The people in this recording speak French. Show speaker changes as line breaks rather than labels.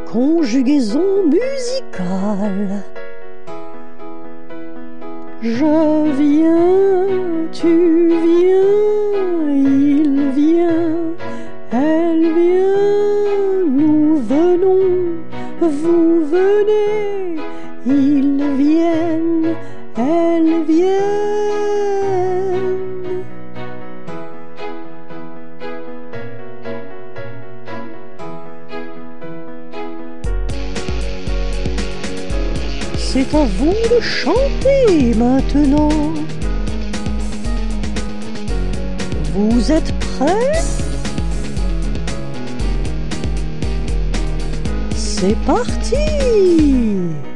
Conjugaison musicale. Je viens, tu viens, il vient, elle vient, nous venons, vous venez, ils viennent, elles viennent. C'est à vous de chanter maintenant. Vous êtes prêts? C'est parti!